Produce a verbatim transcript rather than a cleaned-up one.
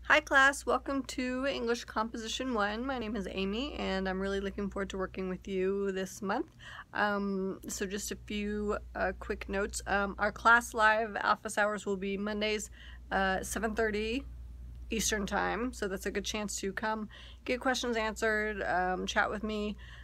Hi class, welcome to English Composition one. My name is Amy and I'm really looking forward to working with you this month. Um, so just a few uh, quick notes. Um, our class live office hours will be Mondays uh, seven thirty Eastern time, so that's a good chance to come get questions answered, um, chat with me.